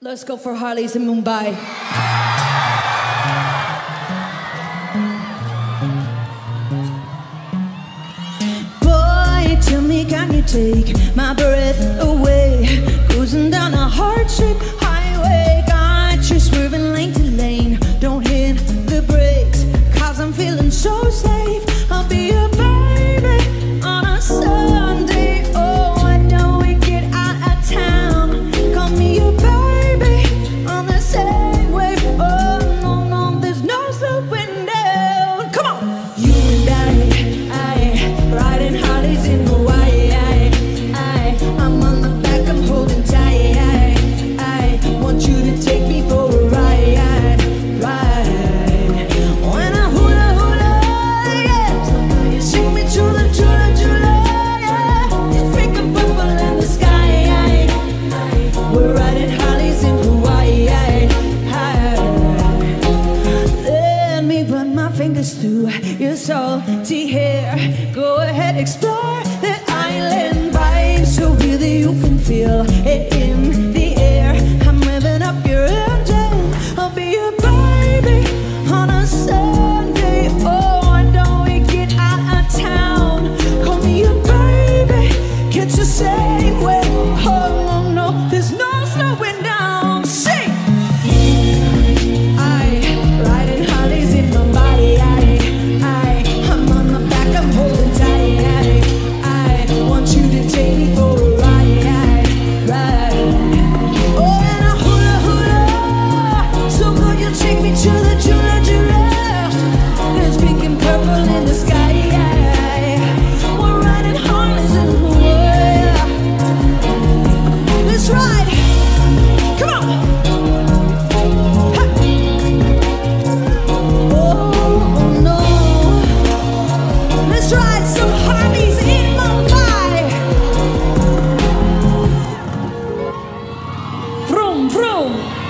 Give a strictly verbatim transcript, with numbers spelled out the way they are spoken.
Let's go for Harleys in Mumbai. Boy, tell me, can you take my breath away? Cruising down a heart-shaped highway, got you swerving lane to lane. Don't hit the brakes, cause I'm feeling so safe. I'll be your baby on a Sunday. Oh, why don't we get out of town? Call me your baby on the same wave. Oh, no, no, there's no slowing down. Come on! You and I, I, riding Harleys in Hawaii. I, I, I'm on the back, I'm holding tight. I, I want you to take me for a ride, ride. When I hula hula, yeah, you sing me to the chula chula, yeah. It's pink and purple in the sky. I, I, we're riding Harleys in Hawaii. I, I, let me run my fingers through your salty hair. Go ahead, explore the island vibe, so really you can feel it in the air. I'm revving up your engine. I'll be your baby on a Sunday. Oh, why don't we get out of town? Call me your baby, catch the same way. Oh, no, no, there's no slowing down. Sing! I, riding Harleys in my body. I, I, I'm on the back, I'm holding tight. I, I want you to take me for a ride, ride. Oh, and a hula hula, so good you'll take me to the chula chula. There's pink and purple in the sky. We're riding Harleys in Hawaii. Let's ride. Come on. Ha. Oh, no. Let's ride some Harleys in Mumbai. Vroom, vroom.